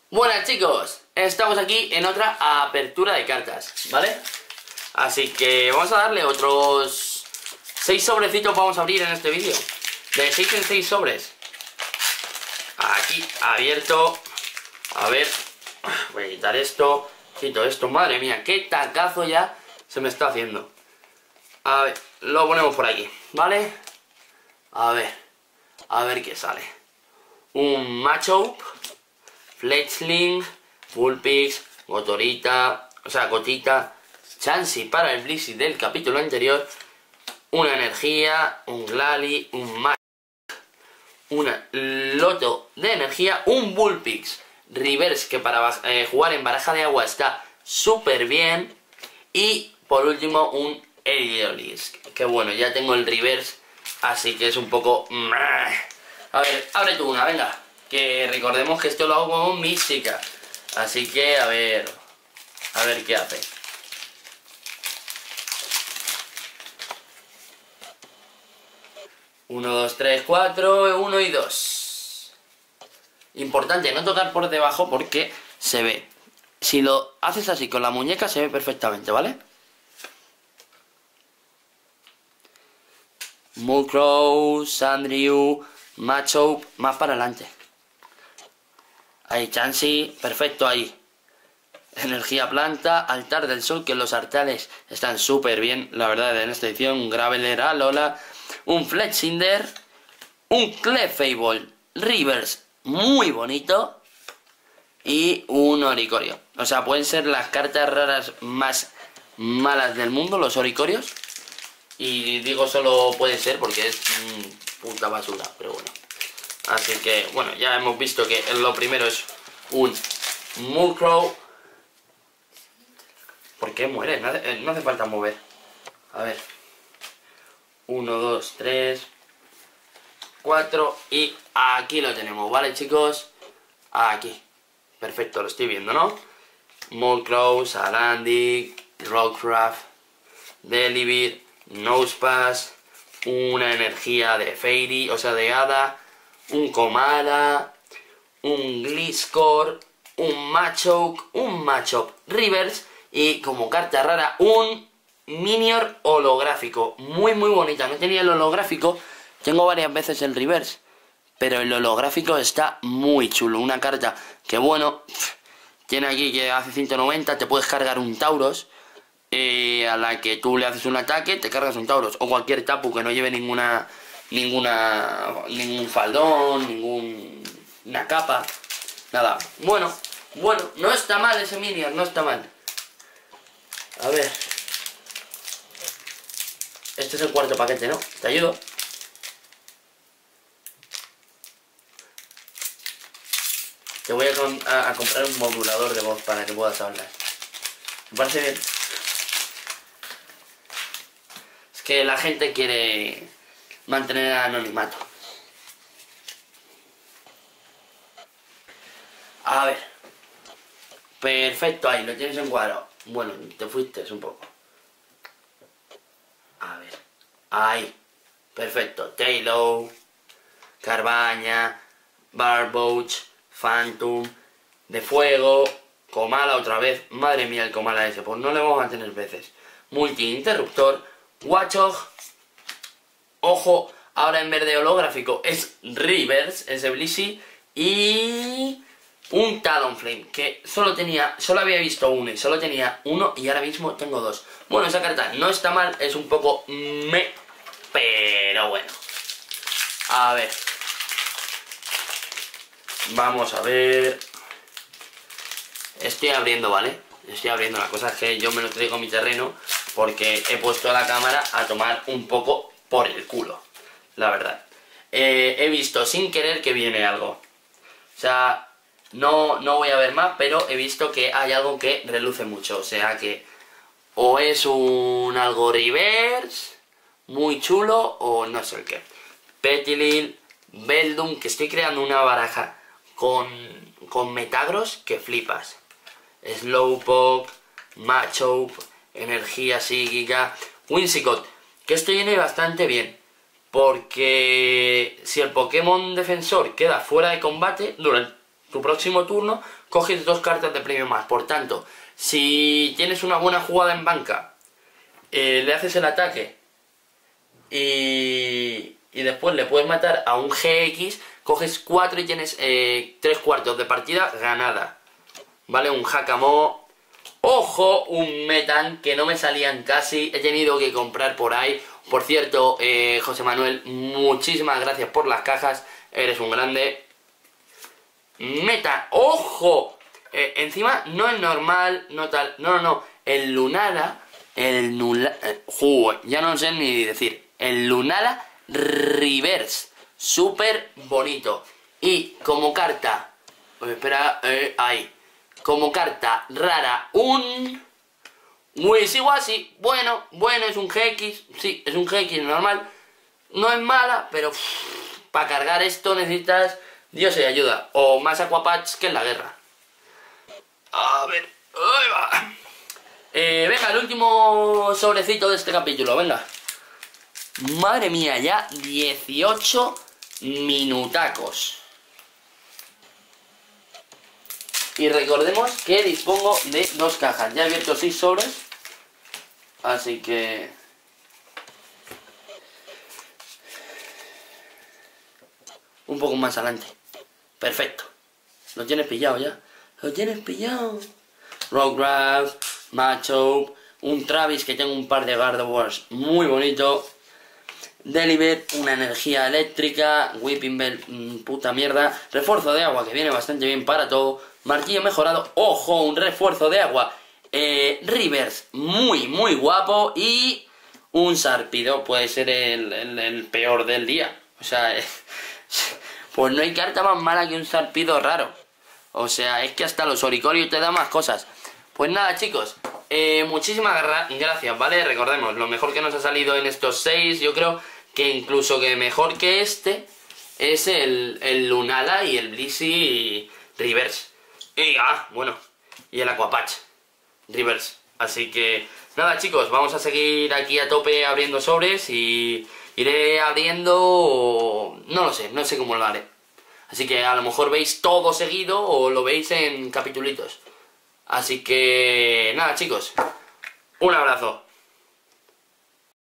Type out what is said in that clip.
Buenas chicos, estamos aquí en otra apertura de cartas, ¿vale? Así que vamos a darle otros 6 sobrecitos, vamos a abrir en este vídeo. De 6 en 6 sobres. Aquí, abierto. A ver, voy a quitar esto, quito esto, madre mía, qué tacazo ya se me está haciendo. A ver, lo ponemos por aquí, ¿vale? A ver qué sale. Un Machop, Fletchling, Vulpix, Gotorita, Gotita, Chansey para el Blissey del capítulo anterior, una energía, un Glalie, un Machop, una Loto de energía, un Vulpix Reverse que para jugar en baraja de agua está súper bien, y por último un Aeolisk, que bueno, ya tengo el Reverse, así que es un poco... A ver, abre tú una, venga. Que recordemos que esto lo hago con mi chica. Así que a ver qué hace. Uno, dos, tres, cuatro, 1 y 2. Importante no tocar por debajo porque se ve. Si lo haces así con la muñeca se ve perfectamente, ¿vale? Murkrow, Sandrew, Machop, más para adelante. Ahí, Chansey, perfecto ahí. Energía planta, altar del sol, que los altares están súper bien, la verdad, en esta edición. Un Graveler, Alola, un Fletchinder, un Clefable Reverse, muy bonito, y un Oricorio. O sea, pueden ser las cartas raras más malas del mundo, los Oricorios. Y digo solo puede ser porque es puta basura, pero bueno. Así que, bueno, ya hemos visto que lo primero es un Murkrow. ¿Por qué muere? No hace falta mover. A ver. 1, 2, 3, 4 y aquí lo tenemos, ¿vale, chicos? Aquí. Perfecto, lo estoy viendo, ¿no? Murkrow, Salandit, Rockruff, Delibird, Nosepass, una energía de Fairy, o sea, de Hada, un Komala, un Gliscor, un Machop Reverse y como carta rara un Minior holográfico. Muy bonita. No tenía el holográfico, tengo varias veces el Reverse, pero el holográfico está muy chulo. Una carta que bueno, tiene aquí que hace 190, te puedes cargar un Tauros. A la que tú le haces un ataque, te cargas un Tauros o cualquier Tapu que no lleve ningún faldón, ninguna capa, nada. Bueno, no está mal ese Minion, no está mal. A ver, este es el cuarto paquete, ¿no? ¿Te ayudo? Te voy a comprar un modulador de voz para que puedas hablar. Me parece bien. Que la gente quiere mantener el anonimato. A ver. Perfecto, ahí, lo tienes encuadrado. Bueno, te fuiste un poco. A ver. Ahí. Perfecto. Taillow, Carbaña, Barboach, Phantom, de fuego, Komala otra vez. Madre mía, el Komala ese, pues no le vamos a tener veces. Multi-interruptor, Watchog, ojo, ahora en verde holográfico es Reverse, ese Blissey, y un Talonflame, que solo había visto uno y solo tenía uno y ahora mismo tengo dos. Bueno, esa carta no está mal, es un poco pero bueno. A ver. Vamos a ver. Estoy abriendo, ¿vale? Estoy abriendo, la cosa es que yo me lo traigo a mi terreno porque he puesto la cámara a tomar un poco por el culo, la verdad. He visto sin querer que viene algo. O sea, no voy a ver más, pero he visto que hay algo que reluce mucho. O sea que o es un algo Reverse muy chulo o no sé el qué. Petilil, Beldum, que estoy creando una baraja con Metagross que flipas. Slowpoke, Machop, energía psíquica, Whimsicott, que esto viene bastante bien, porque si el Pokémon defensor queda fuera de combate tu próximo turno coges 2 cartas de premio más. Por tanto, si tienes una buena jugada en banca, le haces el ataque y después le puedes matar a un GX, coges 4 y tienes 3 cuartos de partida ganada. ¿Vale? Un Hakamo. ¡Ojo! Un Metan que no me salían casi. He tenido que comprar por ahí. Por cierto, José Manuel, muchísimas gracias por las cajas. Eres un grande. Metan. ¡Ojo! Encima no es normal, no tal. No. El Lunala. Ya no sé ni decir. El Lunala Reverse. Súper bonito. Y como carta. Espera, ahí. Como carta rara, un Wishiwashi. Bueno, es un GX. Sí, es un GX normal. No es mala, pero para cargar esto necesitas Dios y ayuda. O más Aquapatch que en la guerra. A ver, ahí va. Venga, el último sobrecito de este capítulo, venga. Madre mía, ya 18 minutacos. Y recordemos que dispongo de 2 cajas. Ya he abierto 6 sobres. Así que... un poco más adelante. Perfecto. Lo tienes pillado ya. Lo tienes pillado. Rockgrass, Macho, un Travis que tengo un par de Gardevoirs muy bonito. Deliver, una energía eléctrica. Whipping Bell, puta mierda. Refuerzo de agua que viene bastante bien para todo. Martillo mejorado, ojo, un refuerzo de agua. Reverse, muy guapo. Y un Sarpido, puede ser el peor del día. O sea, pues no hay carta más mala que un Sarpido raro. O sea, es que hasta los Oricorios te dan más cosas. Pues nada, chicos, muchísimas gracias, ¿vale? Recordemos, lo mejor que nos ha salido en estos 6, yo creo que incluso que mejor que este es el Lunala y el Blissey Reverse. Y, bueno, y el Aquapatch Reverse. Así que, nada, chicos, vamos a seguir aquí a tope abriendo sobres y iré abriendo... no sé cómo lo haré. Así que a lo mejor veis todo seguido o lo veis en capitulitos. Así que, nada, chicos, un abrazo.